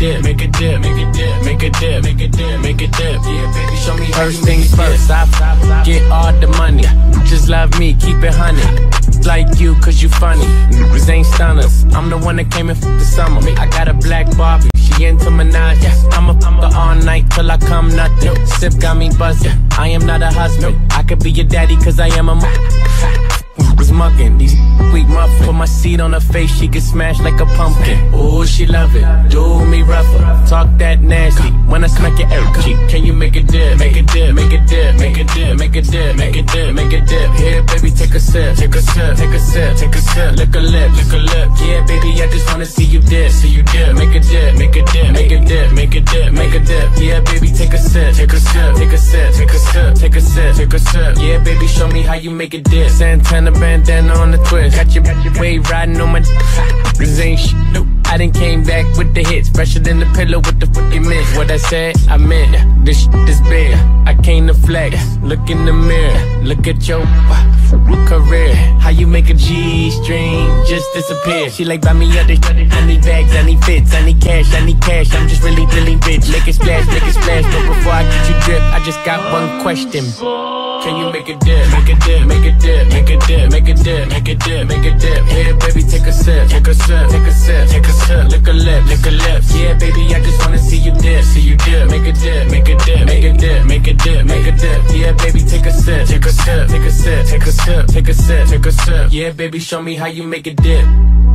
dip, make a dip, make a dip, make a dip, make a dip, make a dip. Yeah, baby, show me first things first. I get all the money. Just love me, keep it honey. Like you, cause you funny. Niggas ain't stunners. I'm the one that came in for the summer. I got a black Barbie. She into Minaj. I'm a all night till I come nothing. Sip got me buzzing. I am not a husband. I could be your daddy cause I am a was mugging these weak muffin. Put my seat on her face, she get smashed like a pumpkin. Ooh, she love it, do me rougher. Talk that nasty, when I smack your air cheek. Can you make a dip, make a dip, make a dip, make a dip, make a dip, make a dip, make a dip. Here, baby, take a sip, take a sip, take a sip, take a sip. Lick a lip, lick a lip. Yeah, baby, I just wanna see you dip, see you dip. Make a dip, make a dip, make a dip, make a dip, make a dip. Yeah, baby, take a sip, take a sip, take a sip, take a sip, take a sip, take a sip. Yeah, baby, show me how you make a dip. Santana bandana on the twist. Got your wave riding on my this ain't shit. Nope. I done came back with the hits, fresher than the pillow with the fucking mint. What I said, I meant. This shit is big. I came to flex. Look in the mirror. Look at your career. How you make a G-string just disappear? She like, buy me other. I need bags, I need fits, I need cash, I need cash. I'm just really rich. Make it splash, make it splash. But before I get you drip, I just got one question. Can you make a dip, make a dip, make a dip, make a dip, make a dip, make a dip, make a dip? Here, baby, take a sip, take a sip, take a sip, take a sip. Lick a lip, lick a lip. Yeah, baby, I just wanna see you dip, see you dip. Make a dip, make a dip, make a dip, make a dip, make a dip. Yeah, baby, take a sip, take a sip, take a sip, take a sip, take a sip, take a sip. Yeah, baby, show me how you make a dip.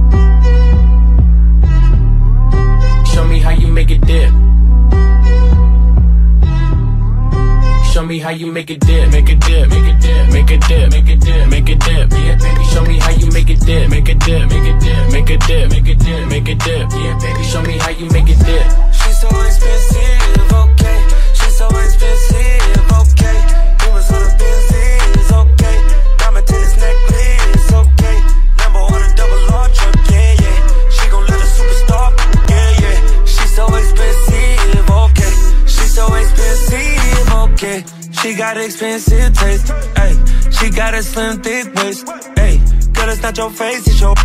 Show me how you make a dip. Show me how you make a dip, make a dip, make a dip, make a dip, make a dip, make a dip. Yeah, baby, show me how you make a dip, make a dip, make a dip, make a dip, make a dip, make a dip. Yeah, baby, show me how you make a dip. She's so expensive, okay. She's so expensive, okay. Rumors on the Benzies, okay. Diamond tennis necklace, okay. Lambo on a double R truck, yeah, yeah. She gon' let a superstar, yeah, yeah. She's so expensive, okay. She's so expensive, okay. She got expensive taste, ayy. She got a slim, thick waist, ayy. Girl, it's not your face, it's your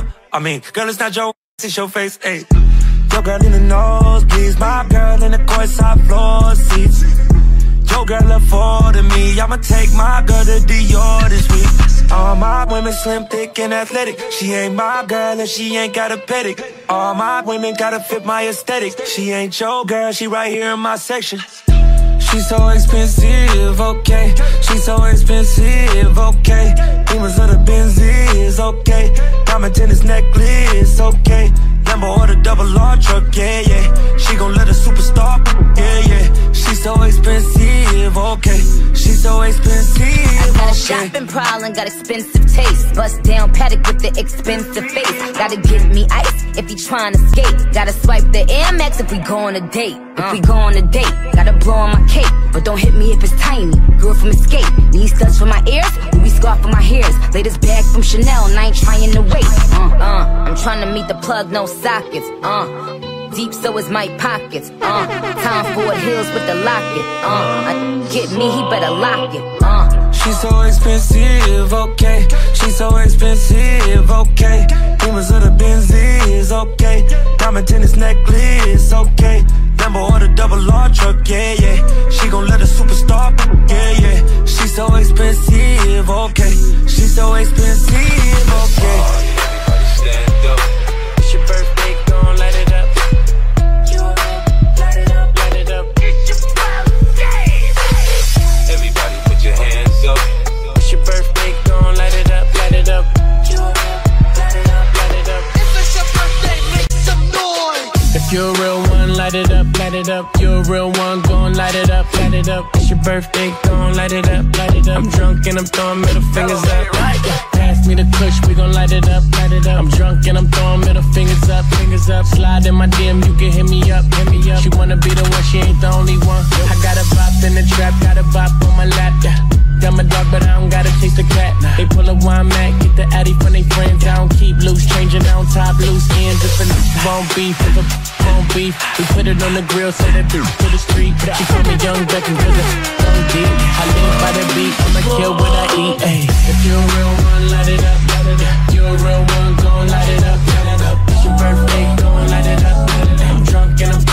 girl, it's not your, it's your face, ayy. Your girl in the nosebleeds, my girl in the courtside floor seats. Your girl afforded me, I'ma take my girl to Dior this week. All my women slim, thick, and athletic. She ain't my girl and she ain't got a pedic. All my women gotta fit my aesthetic. She ain't your girl, she right here in my section. She's so expensive, okay. She's so expensive, okay. Demons of the Benzies, okay. Diamond tennis necklace, okay. Lambo or the double R truck, yeah, yeah. She gon' let a superstar, yeah, yeah. She's so expensive, okay. She's so expensive, I got a shopping problem, got expensive taste. Bust down paddock with the expensive face. Gotta give me ice if you tryna skate. Gotta swipe the Air Max if we go on a date. If we go on a date, gotta blow on my cake. But don't hit me if it's tiny. Girl from Escape. Need studs for my ears, Louis scarf for my hairs. Latest bag from Chanel, and I ain't trying to wait. I'm trying to meet the plug, no sockets. Deep so is my pockets. Tom Ford Hills with the locket. Get me, he better lock it. She's so expensive, okay. She's so expensive, okay. Demons of the Benzies, okay. Diamond tennis necklace, okay. Lambo or the double R truck, yeah, yeah. She gon' let a superstar, yeah, yeah. She's so expensive, okay. She's so expensive, okay. Everybody stand up. It's your birthday, gon' light it up. Light it up, light it up. It's your birthday. Everybody put your hands up. It's your birthday, gon' light it up, light it up. Light it up, light it up. If it's your birthday, make some noise. If you're a real one, light it up, light it up. You're a real one, gon' light it up, light it up. It's your birthday, gon' light it up, light it up. I'm drunk and I'm throwing middle fingers up. Pass me the kush, we gon' light it up, light it up. I'm drunk and I'm throwing middle fingers up, fingers up. Slide in my DM, you can hit me up, hit me up. She wanna be the one, she ain't the only one. I got a bop in the trap, got a bop on my lap, yeah. I'm a dog, but I don't gotta chase the cat. They pull a wine mat, get the addy from they friends. I don't keep loose, changing down top loose ends. If a won't beef, if a won't beef, we put it on the grill, so that to the street. She call me Young Duck and cause it's young deep. I live by the beat, I'ma kill what I eat. Ay. If you're a real one, light it up, light it up. You're a real one, gon' light it up, light it up. It's your birthday, gon' light it up, light it up. I'm drunk and I'm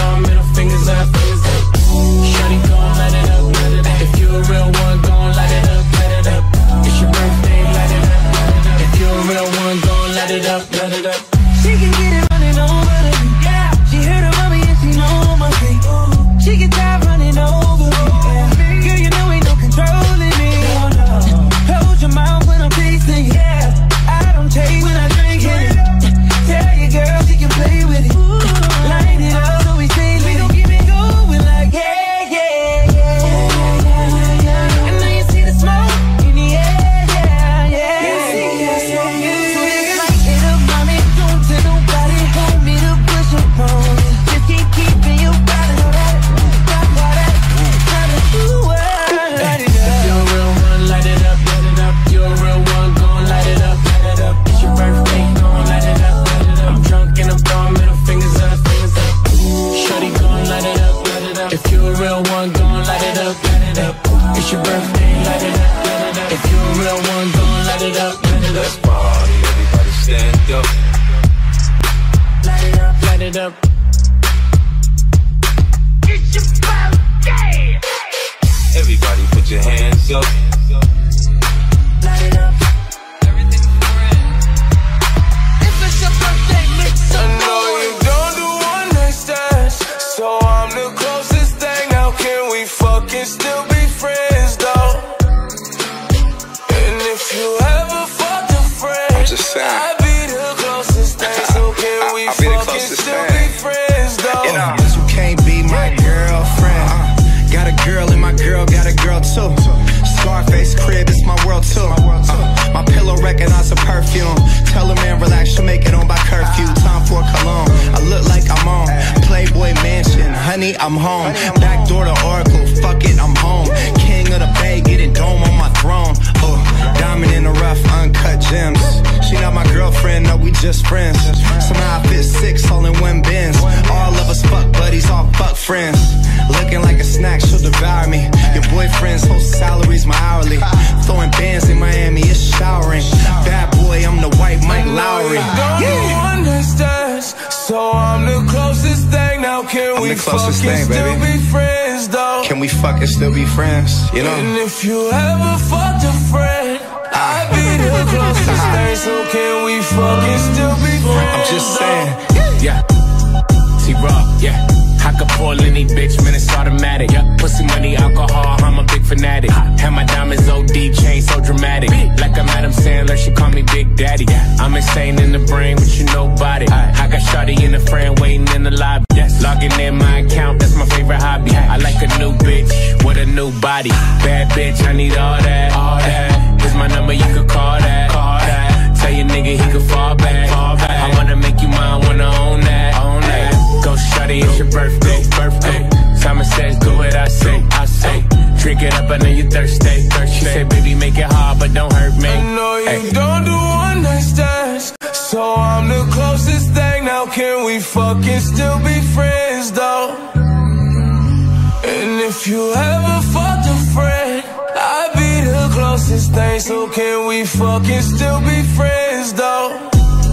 girl got a girl too. Scarface crib, it's my world too. My pillow recognize a perfume. Tell a man relax, she'll make it on by curfew. Time for cologne, I look like I'm on Playboy Mansion, honey, I'm home. Back door to Oracle, fuck it, I'm home. King of the Bay, getting dome on my throne. Diamond in the rough, uncut gems. She not my girlfriend, no, we just friends. Somehow I fit 6 all in one Benz. All of us fuck buddies, all fuck friends. Looking like a snack, she'll devour me. Your boyfriend's whole salary's my hourly. Throwing bands in Miami, it's showering. Bad boy, I'm the white Mike Lowry. Don't understand, so I'm the closest thing. Now can we fucking still be friends though? Can we fucking still be friends, you know? And if you ever fucked a friend, I'd be the closest thing. So can we fucking still be friends? I'm just saying, yeah. T-Raw, yeah. I could pull any bitch, man, it's automatic. Pussy, money, alcohol, I'm a big fanatic. Have my diamonds OD, chain so dramatic. Like I'm Adam Sandler, she call me Big Daddy. I'm insane in the brain, but you nobody. I got shawty in the frame, waiting in the lobby. Logging in my account, that's my favorite hobby. I like a new bitch with a new body. Bad bitch, I need all that. Here's my number, you could call that. Tell your nigga he could fall back. I wanna make you mine, wanna own that. Go shawty, it's your birthday. Simon says, do what I say. Drink it up, I know you thirsty. She said, baby, make it hard, but don't hurt me. I know you don't do one night stands, so I'm the closest thing. Now can we fucking still be friends though? And if you ever fucked a friend, I'd be the closest thing. So can we fucking still be friends though?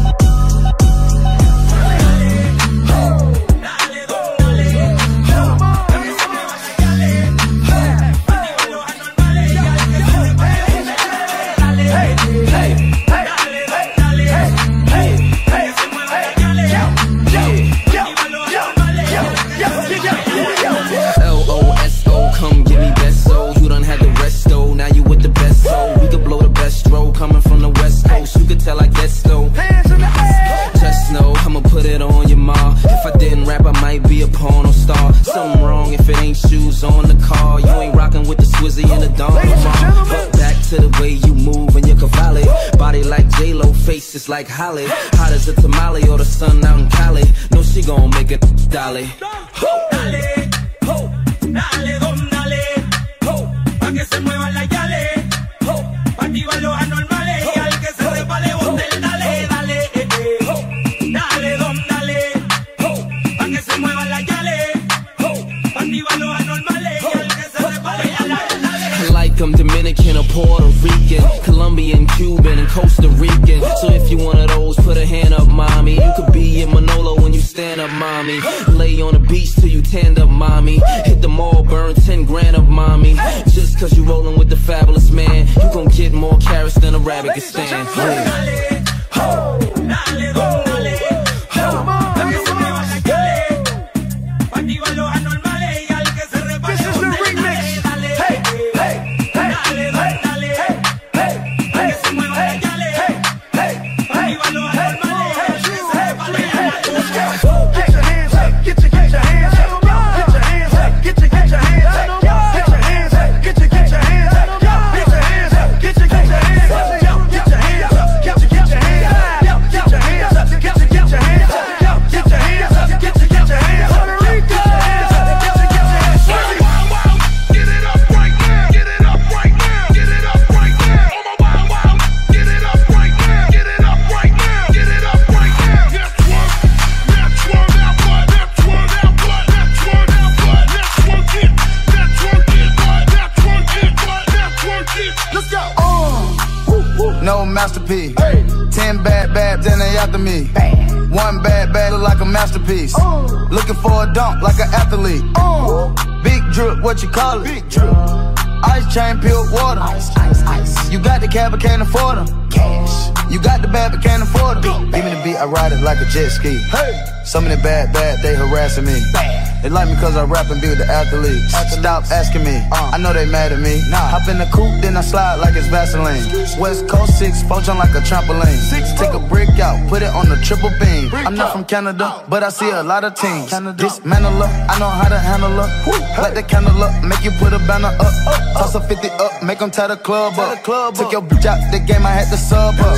Coming from the West Coast, you could tell I guess so. Just know I'ma put it on your ma. If I didn't rap, I might be a porno star. Something wrong if it ain't shoes on the car. You ain't rocking with the Swizzy and the Don Lamar. But back to the way you move and your cavalli. Body like J-Lo, face is like Holly. Hot as a tamale or the sun out in Cali. No, she gon' make it dolly. Dale, ho, dale, don dale, ho, pa' que se muevan las yales, ho, pa' activar los anormales y al que se repale bote el dale, dale, ho, dale, don dale, ho, pa' que se muevan las yales, ho, pa' activar los anormales y al que se repale dale. I like them Dominican or Puerto Rican, Colombian, Cuban, and Costa Rican. So if you one of those, put a hand up, mommy. You could be in Manolo when you stand up, mommy. Lay on the beach till you tanned up, mommy. Hit the mall, burn 10 grand up, mommy. Just cause you rolling with the fabulous man, you gon' get more carrots than a rabbit can stand. Dale, ho, dale, don dale, ho, pa' que se muevan las yales, pa' activar los anormales y al que se repale bote el dale, dale, dale, don dale, pa' que se muevan las yales, pa' activar los anormales y al que se repale dale. Get your hands up, get your hands up, get your hands up, get your hands up, get your hands up, get your hands up, get your hands up, get your hands up, get your hands up, get your hands up, get your hands up, get your hands up, get your hands up, get your hands up, get your hands up, get it up right now, get it up right now, get it up right now, oh my wow, get it up right now, get it up right now, get it up right now. Let's work out blood, let's work out blood, let's work out blood, let's work it, let's work it, let's work it, let's work it. Let's go. No masterpiece. 10 bad then they after me. One bad look like a masterpiece. Looking for a dunk like an athlete. Big drip, what you call it? Big drip. Ice chain, pure water. Ice. You got the cab, but can't afford them. Cash. You got the bad, but can't afford them. Give me the beat, I ride it like a jet ski. Some of the bad, they harassing me. They like me cause I rap and be with the athletes. Stop asking me, I know they mad at me. Hop in the coupe, then I slide like it's Vaseline. West Coast 6-4 jump like a trampoline. Take a brick out, put it on the triple beam. I'm not from Canada, but I see a lot of teams. Dismantle her, I know how to handle her. Light the candle up, make you put a banner up. Toss a 50 up, make them tie the club up. Took your bitch out the game, I had to sub her.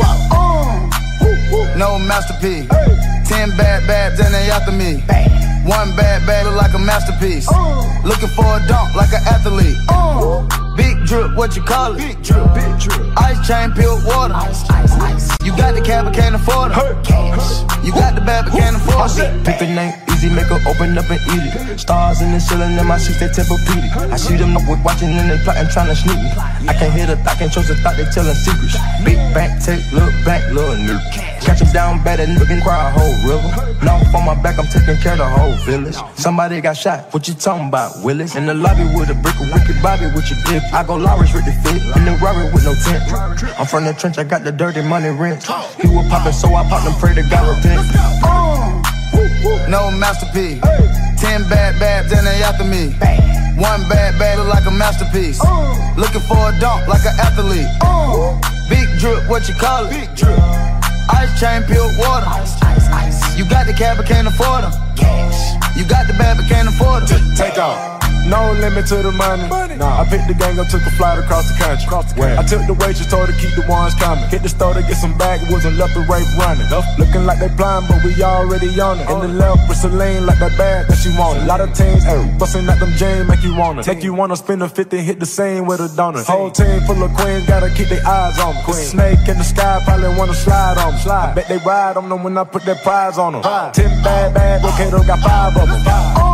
No masterpiece. 10 bad babs and they after me. One bad bag look like a masterpiece. Looking for a dunk like an athlete. Big drip, what you call it? Big drip, big drip. Ice chain, peeled water. Ice. You got the cab, but can't afford it. You got the bad, but can't afford it. Pick a name, easy, make her open up and eat it. Stars in the ceiling, in my seats, they Tempur-Pedic. I see them up with watching and they plotting, trying to sneak me. I can't hear the thought, can't trust the thought, they telling secrets. Big bank, take, look back, little nigga. Catch him down bad, that nigga can cry a whole river. Now on my back, I'm taking care of the whole village. Somebody got shot, what you talking about, Willis? In the lobby with a brick, a wicked Bobby with your dick. I go Lawrence with the fit, in the Robert with no tent. I'm from the trench, I got the dirty money rent. He was poppin', so I popped and pray to God repent. No masterpiece. 10 bad babs and they after me. One bad bag look like a masterpiece. Looking for a dunk like an athlete. Big drip, what you call it? Big drip. Ice chain, peeled water. You got the cab, but can't afford them. You got the bad, but can't afford them. Take off. No limit to the money. Nah. I picked the gang up, took a flight across the country. I took the waitress, told her to keep the ones coming. Hit the store to get some backwoods and left the rape running. Looking like they blind, but we already on it. In the left with Celine, like that bag that she wanted. A lot of teams, busting at them James, make you wanna. Make you wanna spend a 50, hit the same with a donut. Whole team full of queens, gotta keep their eyes on me. Snake in the sky, probably wanna slide on me. I bet they ride on them when I put that prize on them. 10 bad, okay, they got 5 of them.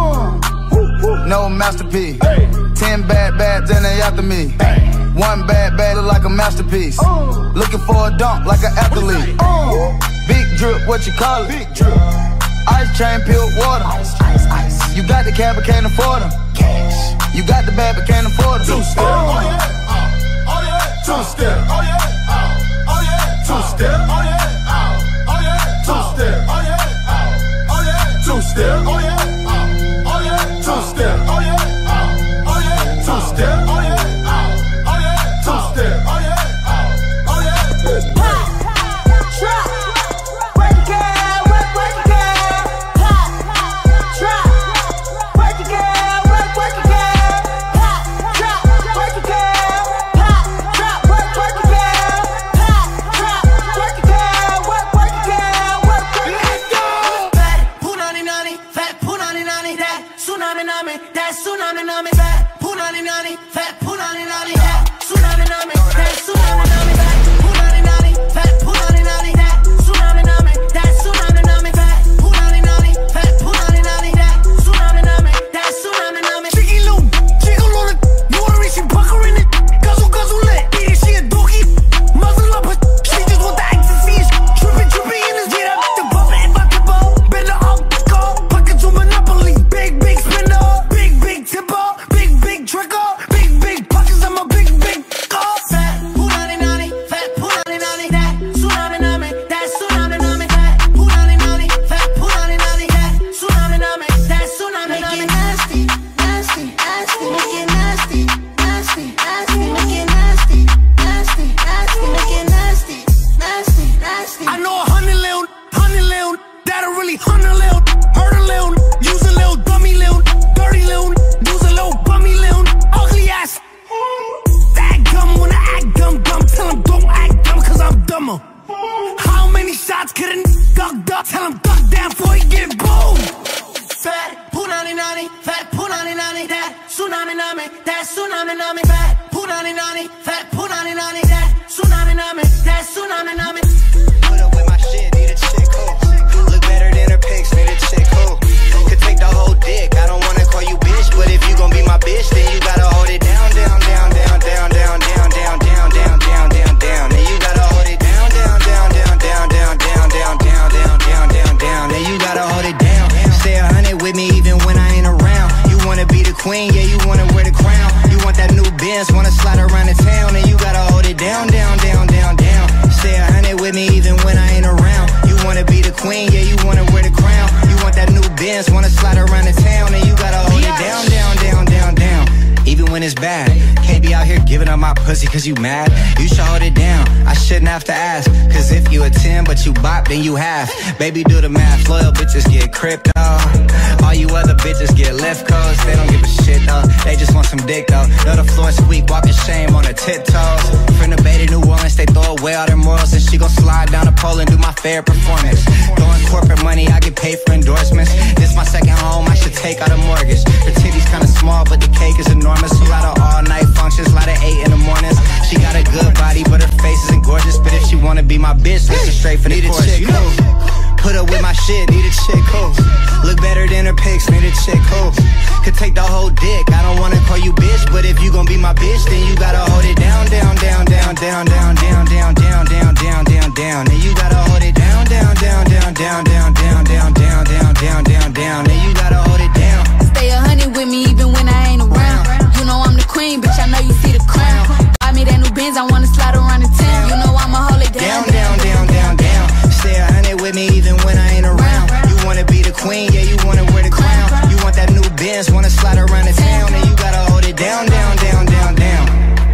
No masterpiece. 10 bad babs and they after me. One bad bag look like a masterpiece. Looking for a dunk like an athlete. Big drip, what you call it? Big drip. Ice chain, peeled water. You got the cab, but can't afford them. You got the bad, but can't afford them. Two-step, oh yeah, oh yeah. Two-step, oh yeah, oh yeah. Two-step, oh yeah, oh yeah. Two-step, oh yeah, oh yeah. Two-step, oh yeah. Two-step, oh yeah, oh yeah. Two-step, oh yeah, oh yeah. Two-step, oh yeah, oh yeah. Pop, drop, work it, work it, pop, drop, work it, work it, pop, drop, work it, pop, drop, work it, pop, drop, work it, work it. Fat punani nani, fat punani nani, that tsunami nami, that tsunami nami, fat punani nani, fat punani nani, that tsunami nami, that tsunami nami, fat punani nani, fat punani nani, that tsunami nami, that tsunami nami, fat punani nani, fat punani nani, that tsunami nami, that tsunami nami. Chicky Lou, jiggle on it, you wanna reach and pucker in it, guzzle guzzle lit, eat it, she a dookie, muzzle up, but she just want the ecstasy, tripping tripping in his get up, the bubble in my ball, bend the up, go, pocket to Monopoly, big spender, big tipper, big trigger, big pockets, I'm a big car. Fat punani nani, fat punani nani, that tsunami nami, that tsunami nami, fat punani nani, fat punani nani, that tsunami nami, that tsunami nami. Make it nasty, nasty, nasty, make it nasty, nasty, nasty, make it nasty, nasty, nasty, make it nasty, nasty, nasty. I know a honey little, that'll really hunt a little, hurt a little, use a little dummy little, dirty little, use a little bummy little, ugly ass. That gum when I act dumb, tell him don't act dumb cause I'm dumber. How many shots could a duck? Tell him duck down before he get boom. Fat punani nani, fat punani nani, that tsunami nami, that tsunami nami, fat punani nani, fat punani nani, that tsunami nami, that tsunami nami. Put up with my shit, need a chick who look better than her pics, need a chick who could take the whole dick. I don't wanna call you bitch, but if you gon' be my bitch, then you gotta hold it down, down, down, down, down, down, down, down, down, down, down, down, down. Then you gotta hold it down, down, down, down, down, down, down, down, down, down, down, down, down. Then you gotta hold it down. Stay 100 with me even when I ain't around. You wanna be the queen, yeah, you wanna wear the crown. You want that new Benz, wanna slide around the town, and you gotta hold it down, down, down, down, down. Stay 100 with me even when I ain't around. You wanna be the queen, yeah, you wanna wear the crown. You want that new Benz. Benz, wanna slide around the town, and you gotta hold it down, down, down, down, down. Even when it's bad, can't be out here giving up my pussy cause you mad. You should hold it down, I shouldn't have to ask. Cause if you a 10 but you bop, then you half. Baby, do the math, loyal bitches get crypto. All you other bitches get left coast. They don't give a shit though, they just want some dick though. Know the floor squeak, walking shame on her tiptoes. From the Bay to New Orleans, they throw away all their morals. And she gon' slide down the pole and do my fair performance. Throwing corporate money, I get paid for endorsements. This my second home, I should take out a mortgage. Her titties kinda small, but the cake is enormous. A lot of all-night functions, a lot of 8 in the mornings. She got a good body, but her face isn't gorgeous. But if she wanna be my bitch, listen straight for the chorus, you know. Put up with my shit, need a chick who look better than her pics, need a chick who could take the whole dick. I don't wanna call you bitch, but if you gon' be my bitch, then you gotta hold it down, down, down, down, down, down, down, down, down, down, down, down, down. And you gotta hold it down, down, down, down, down, down, down, down, down, down, down, down, down. And you gotta hold it down. Stay 100 with me even when I ain't around. You know I'm the queen, bitch, I know you see the crown. Buy me that new Benz, I wanna slide around the town. You know I'ma hold it down, down, down, down, down. Stay 100 with me even when I ain't around. You wanna be the queen, yeah, you wanna wear the crown. You want that new Benz, wanna slide around the town. And you gotta hold it down, down, down, down, down.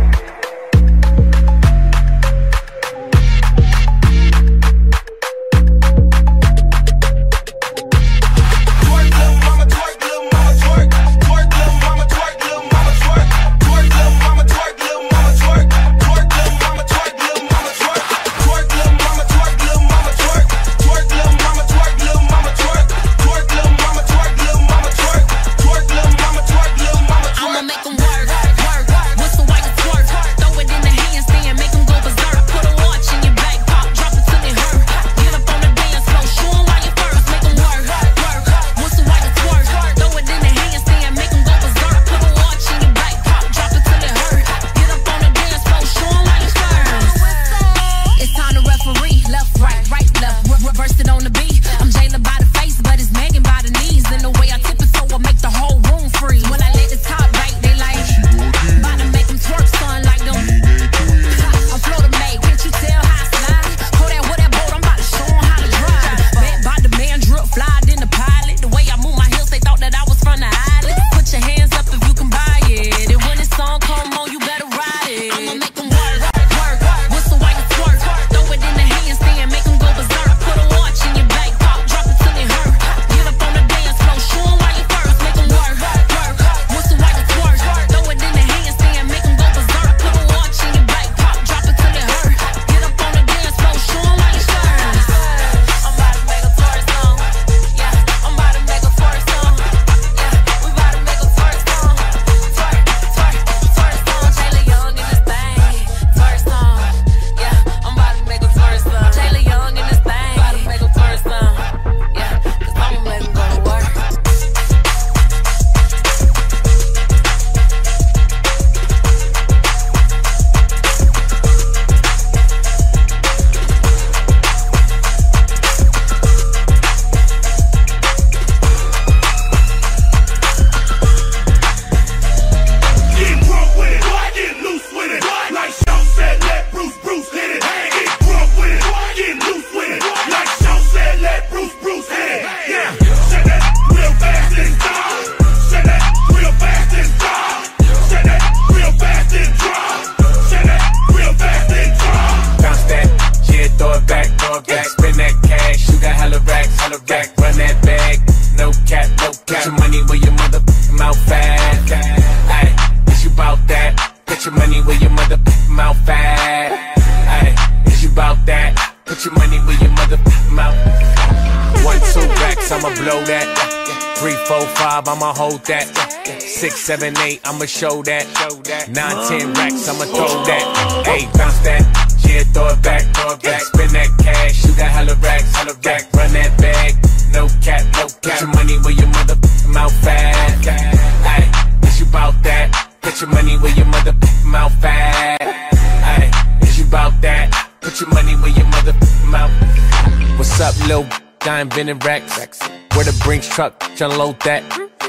I'ma hold that. 6, 7, 8, I'ma show that. 9, 10 racks, I'ma throw that. Hey, bounce that, yeah, throw it back. Spin that cash, you got hella racks. Run that bag, no cap. Put your money where your mouth fat. Ay, is you bout that? Put your money where your mouth fat. Ay, is you bout that? Put your money where your mouth. What's up, lil'? I invented racks. Where the Brinks truck, unload that.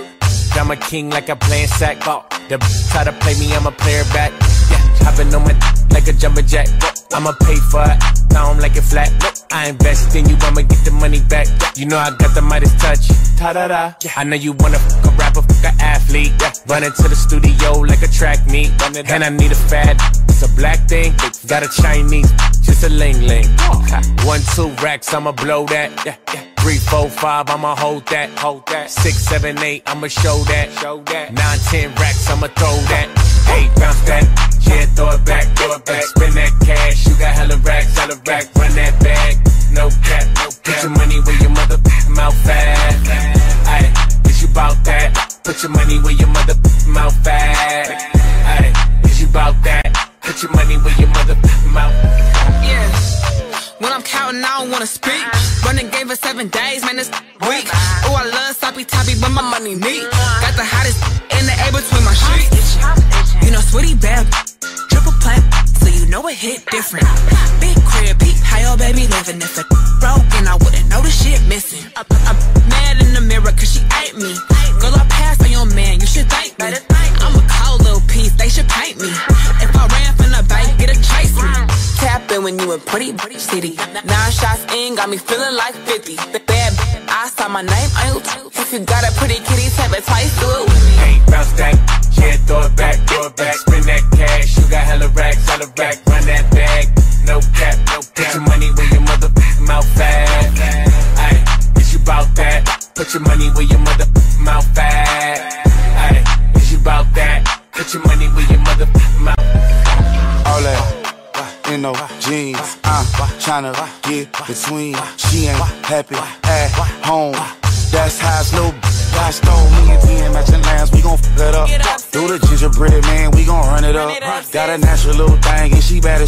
I'm a king like I'm playing sack. The try to play me, I'm a player back. Yeah, hopping on my like a jumper jack. I'ma pay for it, I don't like it flat. I invest in you, I'ma get the money back. You know I got the Midas touch. Ta-da-da. I know you wanna fuck a rapper, fuck a athlete. Run into the studio like a track meet. And I need a fat, it's a black thing. Got a Chinese, just a ling-ling. 1, 2 racks, I'ma blow that. 3, 4, 5, I'ma hold that. 6, 7, 8, I'ma show that. 9, 10 racks, I'ma throw that. 8, bounce that. Yeah, throw it back. Spend that cash, you got hella racks, run that bag. No cap. Put your money where your motherfucking mouth at. Aye, is you bout that? Put your money where your motherfucking mouth at. Aye, is you bout that? Put your money where your motherfucking mouth at. Yeah. When I'm counting, I don't wanna speak. Running game for 7 days, man, it's weak. Oh, I love sloppy toppy, but my money neat. Got the hottest in the air between my sheets. You know, sweetie bad, triple plat, so you know it hit different. Big crib, peep, how your baby living? If it broken, I wouldn't know the shit missing. I'm mad in the mirror, cause she ate me. Girl, I passed on your man, you should thank me. I'm a cold little piece, they should paint me. If I ran from the bank, get a chase me. Tap in when you in pretty city. 9 shots in, got me feeling like 50. Bad, I saw my name on you. If you got a pretty kitty, tap it twice, do it with me. Hey, bounce that, yeah, throw it back. Spend that cash, you got hella racks, run that bag. No cap. Put your money where your motherfucking mouth at. Aye, is you bout that? Put your money where your motherfucking mouth at. Aye, is you bout that? Put your money where your motherfucking mouth at. All that. In no jeans, tryna get between. She ain't happy at home. That's how it's little. I stole me and 10 matching lambs. We gon' fuck it up. Do the gingerbread man, we gon' run it up. Got a natural little thing and she bad as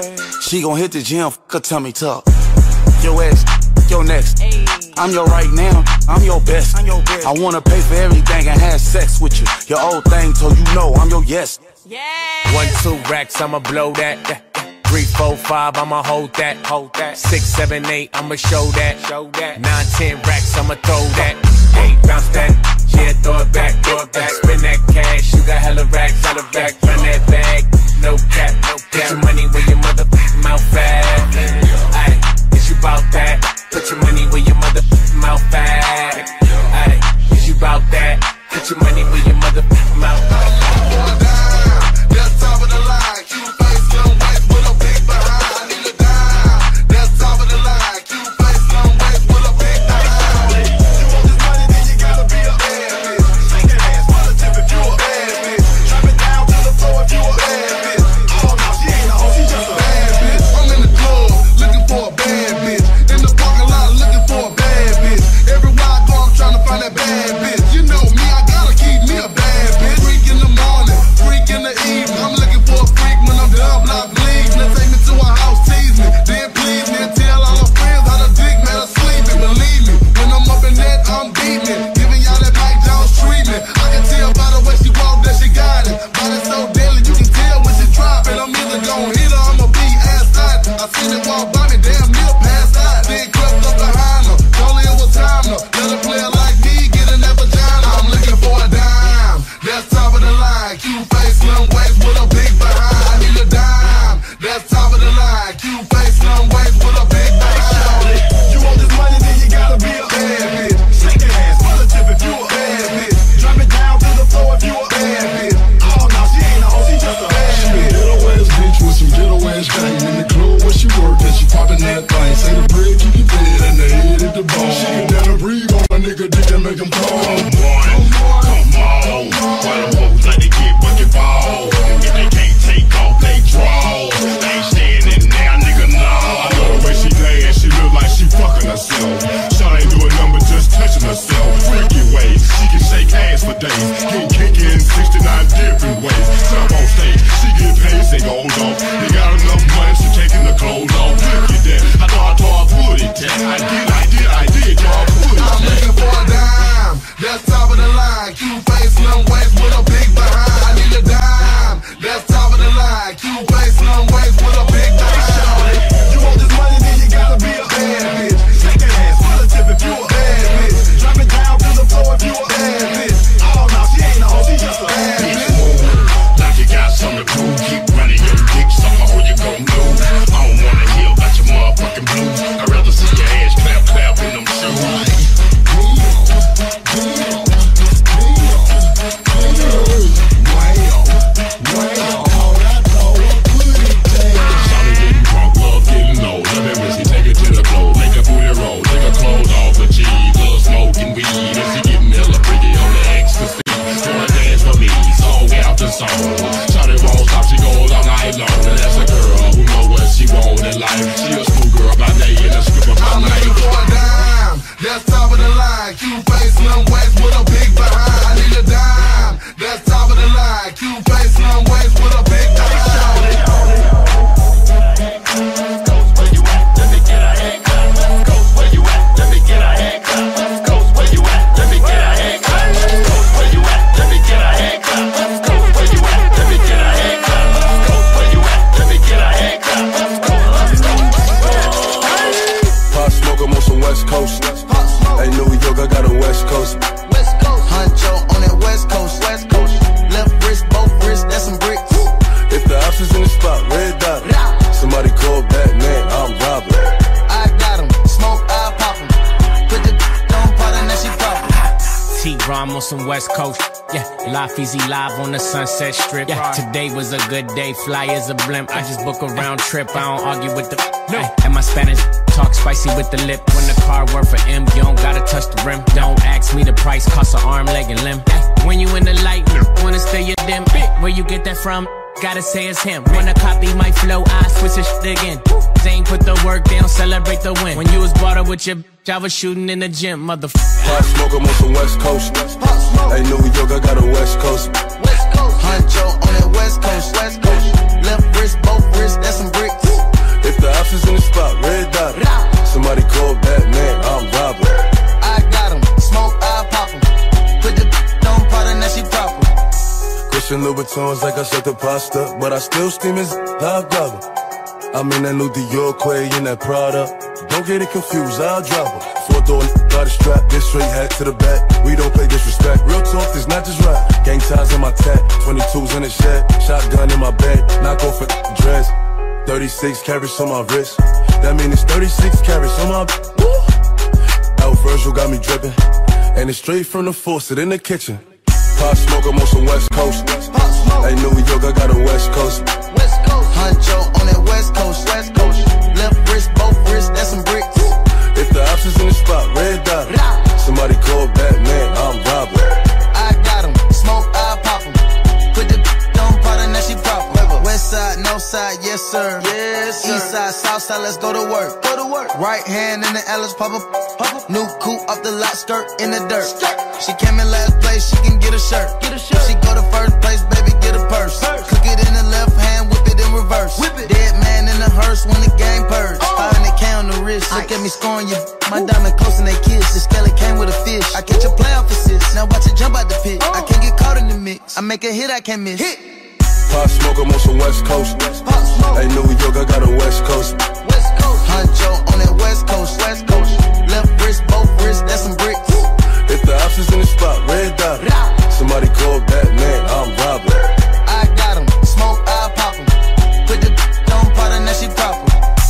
she gon' hit the gym, fuck her tummy tuck. Your ex, your next. I'm your right now, I'm your best. I wanna pay for everything and have sex with you. Your old thing told you no, I'm your yes. 1, 2 racks, I'ma blow that. 3, 4, 5, I'ma hold that. 6, 7, 8, I'ma show that. 9, 10 racks, I'ma throw that. 8, bounce that. Yeah, throw it back. Spend that cash, you got hella racks, run that bag. No cap. Put your money where your motherfucking mouth at. Aye, is you bout that? Put your money where your motherfucking mouth at. Aye, is you bout that? Put your money where your motherfucking mouth at. That's top of the line. Cute face, young waist with a big behind. I need a dime. That's top of the line. Cute face, young waist with a big behind. You want this money, then you gotta be a bad bitch. Shake that ass for the tip if you a bad bitch. Drop it down to the floor if you a bad bitch. Oh no, she ain't a hoe, she just a bad bitch. I'm in the club looking for a bad bitch. In the parking lot looking for a bad bitch. Everywhere I go, I'm trying to find that bad bitch. You know me, I gotta keep me a bad bitch. Freak in the morning, freak in the evening. I'm looking for a freak when I'm done, block bleeding. Now take me to a house, tease me, then please me and tell all her friends how the dick man are sleeping. Believe me, when I'm up in that, I'm beating it, giving y'all that Mike Jones treatment. I can tell by the way she walk that she got it. Body so deadly, you can tell when she drop it. I'm either gon' hit her, I'ma be ass tight. I seen it walk by me, damn near passed out. Then crept up behind her, told her it was time to let a player like me get in that vagina. I'm looking for a dime, that's top of the line. Cute face, slim waist with a big behind. I need a dime, that's top of the line. Cute face, slim waist with a big behind. You want this money, then you gotta be a bad bitch. Shake that ass for the tip if you a bad bitch. Drop it down to the floor if you a bad bitch. Oh no, she ain't a hoe, she just a bad bitch. Ghetto ass bitch with some ghetto ass gang. In the club where she work and she poppin' that thing. Say the bread keep you fed and the head at the bone. She can down and breathe on a nigga dick and make him call. Come on, why the folks like to get bucket balls? If they can't take off, they draw. They ain't standing there, nigga, no. I know the way she glad, she look like she fucking herself. Shawty ain't doing nothing but just touching herself. Freaky ways, she can shake ass for days. Get kicking in 69 different ways. Jump on stage, she get paid, say gold off. They got enough money, she taking the clothes off. Look at that, I thought I put it down. I did, y'all put it down. I'm looking for a dime, that's top of the line. Cute face, slim waist with a big behind. I need a dime, that's top of the line. Cute face, slim waist with a big behind. You want this money, then you gotta be a bad bitch. Shake that ass for the tip if you a bad bitch. Drop it down to the floor if you a bad bitch. Oh no, she on some West Coast. Yeah, Life Easy live on the Sunset Strip. Yeah, today was a good day, fly as a blimp. I just book a round trip, I don't argue with the no. And my Spanish talk spicy with the lip. When the car work for M, you don't gotta touch the rim. Don't ask me the price, cost an arm, leg, and limb. When you in the light, wanna stay your dim. Where you get that from? Gotta say it's him. Wanna copy my flow, I switch it again. Zane put the work down, celebrate the win. When you was brought up with your bitch, I was shooting in the gym, motherfucker. Pop smoke, I'm on some West Coast. Hey, New York, I got a West Coast. West Coast. Huncho on that West Coast. West Coast. Left wrist, both wrists, that's some bricks. If the options in the spot, red dot. Somebody call Batman, I'm robbing. I got him, smoke, I pop him. Put the on pot and that she proper. Christian Louboutins like I shut the pasta, but I still steam his live grabber. I'm in that new Dior Quay in that Prada. Don't get it confused, I'll drop her. Four door got a strap, get straight hat to the back. We don't play disrespect, real talk is not just rap. Gang ties in my tat, 22s in the shed. Shotgun in my bed, knock off a dress. 36 carats on my wrist, that mean it's 36 carats on my Out Virgil got me dripping, and it's straight from the faucet in the kitchen. Pop smoke, I'm on some West Coast. Hey, New York, I got a West Coast. West Coast. Huncho on that West Coast. West Coast. Left wrist, both wrists, that's some bricks. If the options in the spot, red dot. Somebody call Batman, I'm robbing. I got him, smoke, I pop him. Put the on pot and that she proper. West side, no side, yes sir. Yes sir. East side, south side, let's go to work. Go to work. Right hand in the Ellis, pop up. New coupe off the lot, skirt in the dirt. She came in last place, she can get a shirt. She go to first place, baby, get a purse. Cook it in the left hand, whip it in reverse. Dead man in the hearse when the game purge. 500K on the wrist, look at me scoring you. My diamond close and they kiss. The skelly came with a fish. I catch a playoff assist. Now watch it jump out the pit. I can't get caught in the mix. I make a hit, I can't miss. Pop smoke, I'm on some West Coast. Hey, New York, I got a West Coast. West Coast. Huncho on that West Coast. West Coast. Left wrist, both wrists, that's some bricks. If the options in the spot, red dot. Somebody call Batman, I'm robbing. I got him, smoke, I pop him. Put the on pot and that she proper.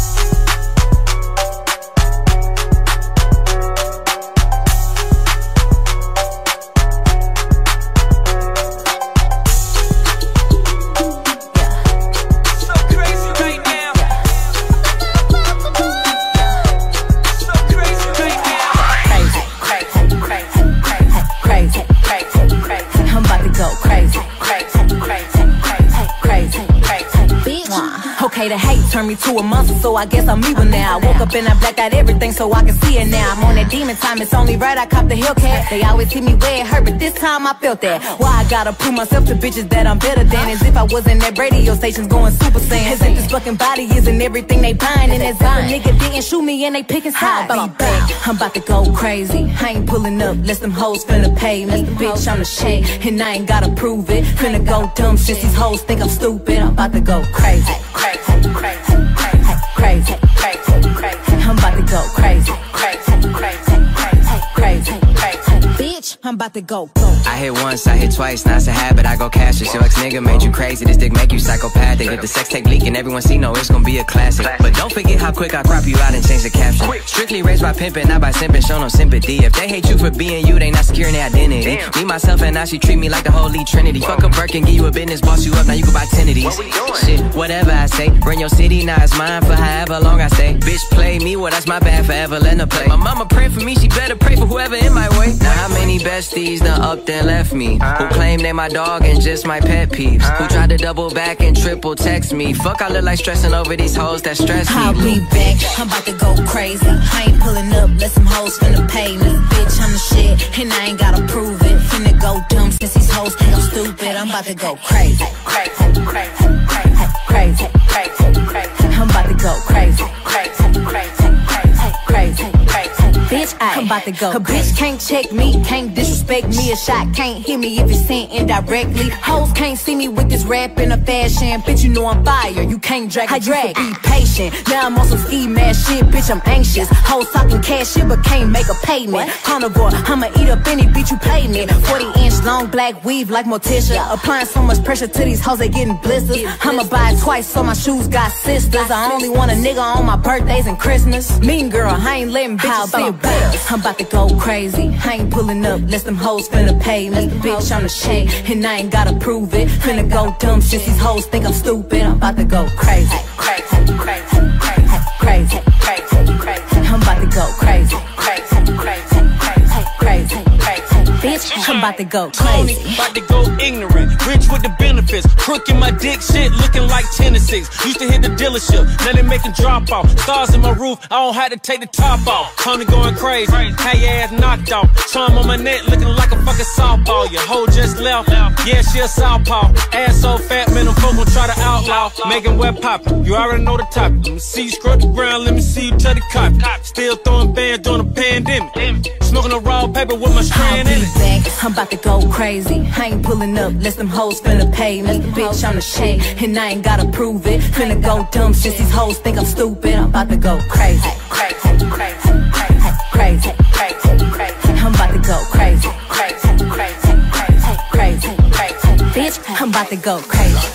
Okay, the hate turned me to a monster, so I guess I'm evil now. I woke up and I blacked out everything so I can see it now. I'm on that demon time, it's only right I cop the Hellcat. They always hit me where it hurt, but this time I felt that. Why I gotta prove myself to bitches that I'm better than? As if I wasn't at radio stations going super saiyan. As if this fucking body isn't everything they buying. And as if a nigga didn't shoot me and they picking sides. I'm about to go crazy. I ain't pulling up, less them hoes finna pay me. Bitch, I'm the shit, and I ain't gotta prove it. Finna go dumb since these hoes think I'm stupid. I'm about to go crazy. Crazy, crazy, crazy, crazy, crazy. I'm about to go crazy, crazy, crazy, crazy, crazy. Bitch, I'm about to go. I hit once, I hit twice, now it's a habit, I go cashless. Your ex-nigga made you crazy, this dick make you psychopathic. If the sex tape leaking, everyone see, no, it's gonna be a classic. But don't forget how quick I crop you out and change the caption. Strictly raised by pimping, not by simping, show no sympathy. If they hate you for being you, they not securing their identity. Me, myself, and now she treat me like the Holy Trinity. Fuck a Birkin, give you a business, boss you up, now you can buy 10 of these. Shit, whatever I say, run your city, now it's mine for however long I stay. Bitch, play me, well, that's my bad, forever letting her play. My mama pray for me, she better pray for whoever in my way. Now how many besties done up then left me? Who claim they my dog and just my pet peeves? Who tried to double back and triple text me? Fuck, I look like stressing over these hoes that stress me. I'll be back, I'm about to go crazy. I ain't pulling up, let some hoes finna pay me. Bitch, I'm the shit, and I ain't gotta prove it. Finna go dumb since these hoes think I'm stupid. I'm about to go crazy. Crazy, crazy, crazy, crazy, crazy, crazy. I'm about to go crazy. Crazy, crazy, crazy, crazy, crazy. Bitch, I'm about to go. A bitch can't check me, can't disrespect me. A shot can't hit me if it's sent indirectly. Hoes can't see me with this rap in a fashion. Bitch, you know I'm fire, you can't drag a drag. Be patient, now I'm on some ski mask shit. Bitch, I'm anxious. Hoes talking cash shit, but can't make a payment. Carnivore, I'ma eat up any bitch you pay me. 40-inch long black weave like Morticia. Applying so much pressure to these hoes, they getting blisters. I'ma buy it twice so my shoes got sisters. I only want a nigga on my birthdays and Christmas. Mean girl, I ain't letting bitches see a buzz. I'm about to go crazy. I ain't pulling up, less them hoes finna pay me. Bitch, I'm the shade, and I ain't gotta prove it. Finna go dumb since these hoes think I'm stupid. I'm about to go crazy. Crazy, crazy, crazy, crazy, crazy, crazy. I'm about to go crazy. Crazy, crazy, crazy, crazy, crazy. Bitch, I'm about to go crazy. About to go ignorant, rich with the benefits. Crook in my dick shit, looking like 10 to 6. Used to hit the dealership, now they making drop off. Stars in my roof, I don't have to take the top off. Tony going crazy, had your ass knocked off. Charm on my neck, looking like a fucking softball. Your hoe just left, yeah, she a southpaw. Ass so fat, man, them folk gon' try to outlaw. Making wet poppin', you already know the topic. Let me see you scrub the ground, let me see you touch the copy. Still throwing bands during the pandemic. Smoking a raw paper with my strand in it. I'm about to go crazy. I ain't pulling up, less them hoes finna pay me. Bitch, I'm the shade, and I ain't gotta prove it. Finna go dumb since these hoes think I'm stupid. I'm about to go crazy. Crazy, crazy, crazy, crazy, crazy, crazy. I'm about to go crazy. Crazy, crazy, crazy, crazy, crazy. Bitch, I'm about to go crazy.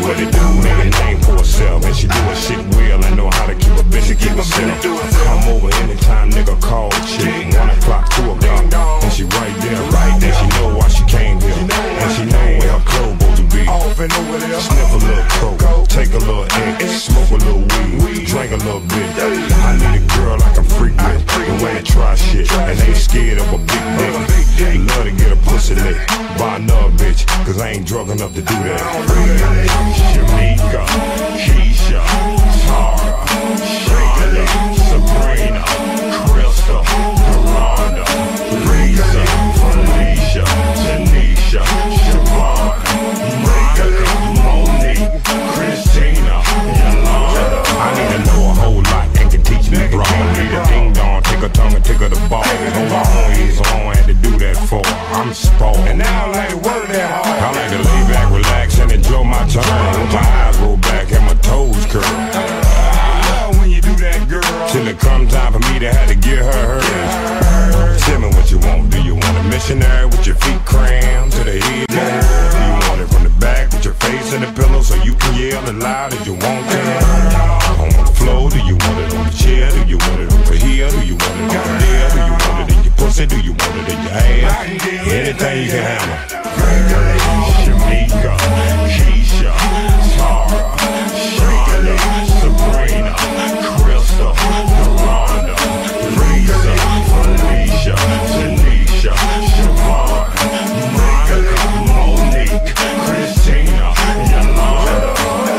what it do. Make a name for herself, and she do her shit well. I know how to keep a business, keep herself. Come over anytime, nigga, call chick. 1 o'clock, 2 o'clock, and she right there, and she know why she came here, and she know where her clothes supposed to be. Sniff a little coke, take a little X, smoke a little weed, drink a little bit. I need a girl I can freak with, the way to try shit, and ain't scared of a big dick. Love to get a pussy lick by another bitch, cause I ain't drunk enough to do that. Shamika, Keisha, Tara, Shonda, Sabrina, Crystal, Rhonda, Reza, Felicia, Tanisha, Siobhan, Monica, Monique, Christina, Yolanda. I need to know a whole lot and can teach me bro. Need a ding dong, take her tongue and take her the ball. Hold on, so I don't have to do that for her. I'm spoiled. And now I like to work that hard. I like to lay back, relax, and enjoy my time. With my eyes roll back and my toes curl. When you do that, girl. Till it come time for me to have to get her hers. Tell me what you want. Do you want a missionary with your feet crammed to the head? Do you want it from the back with your face in the pillow so you can yell as loud as you want to? On the floor, do you want it on the chair? Do you want it over here? Do you want it over there? Do you want it in your pussy? Do you want it in your ass? Anything you can handle. Shamika, Keisha, Tara, Shonda, Sabrina, Crystal, Rhonda, Reza, Felicia, Tanisha, Siobhan, Monica, Monique, Christina, Yolanda.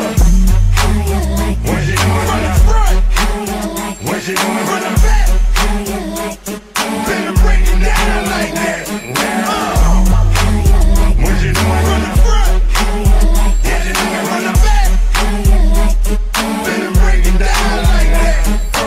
When she doing from the front, when she doing from the back, better break it down like that. When she doing from the front, when she doing from the back, better break it down like that.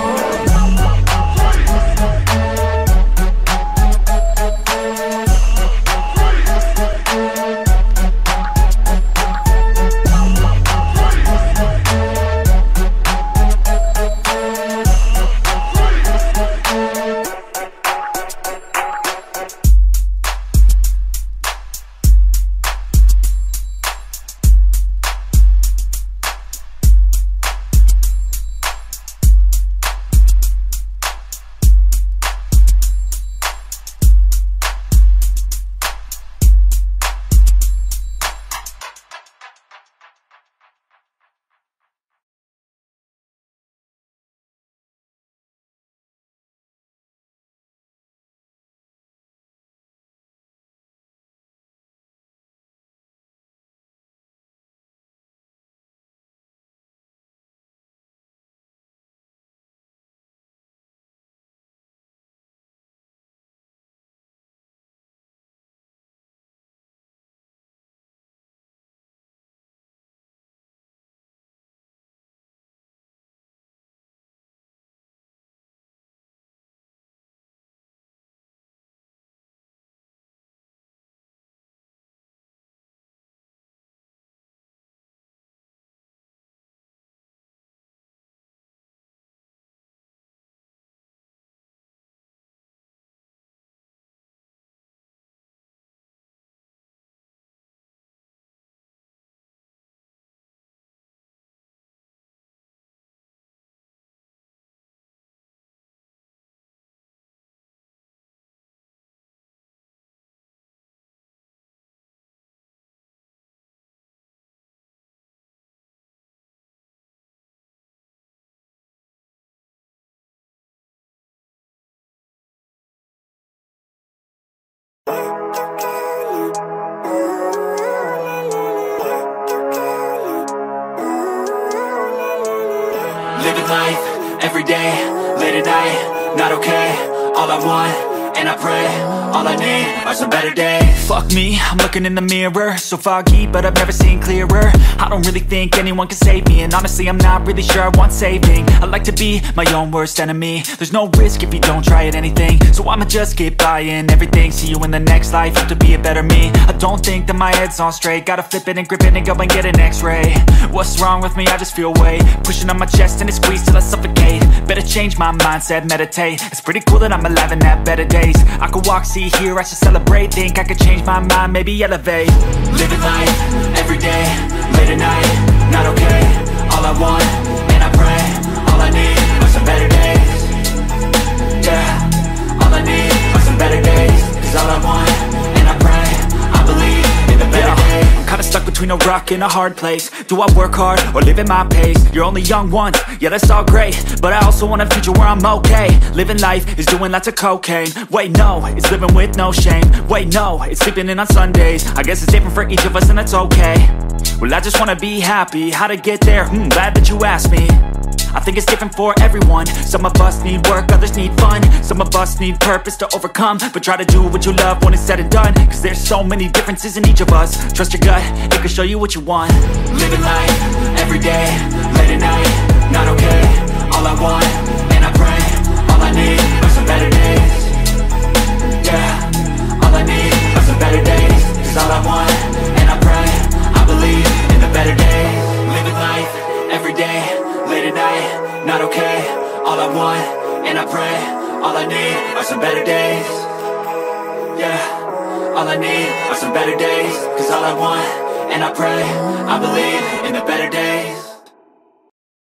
Living life, every day, late at night, not okay. All I want, and I pray, all I need are some better days. Fuck me, I'm looking in the mirror, so foggy, but I've never seen clearer. I don't really think anyone can save me, and honestly I'm not really sure I want saving. I like to be my own worst enemy. There's no risk if you don't try at anything, so I'ma just keep buying everything. See you in the next life, have to be a better me. I don't think that my head's on straight, gotta flip it and grip it and go and get an x-ray. What's wrong with me? I just feel weight pushing on my chest and it squeezes till I suffocate. Better change my mindset, meditate. It's pretty cool that I'm alive and have better days. I could walk, see, hear, I should celebrate. Think I could change my mind, maybe elevate. Living life, everyday, late at night, not okay. All I want, and I pray, all I need are some better days. Yeah, all I need are some better days. Cause all I want, and I pray, I believe in the better days. I'm kinda stuck between a rock and a hard place. Do I work hard or live at my pace? You're only young once, yeah that's all great, but I also want a future where I'm okay. Living life is doing lots of cocaine. Wait no, it's living with no shame. Wait no, it's sleeping in on Sundays. I guess it's different for each of us and that's okay. Well I just wanna be happy, how to get there? Glad that you asked me. I think it's different for everyone. Some of us need work, others need fun. Some of us need purpose to overcome. But try to do what you love when it's said and done. Cause there's so many differences in each of us. Trust your gut, it can show you what you want. Living life, everyday, late at night, not okay. All I want, and I pray, all I need are some better days. Yeah, all I need are some better days. Cause all I want, and I pray, I believe in the better days. Living life, everyday, late at night, not okay. All I want, and I pray, all I need are some better days. Yeah, all I need are some better days. Cause all I want, and I pray, I believe in the better days.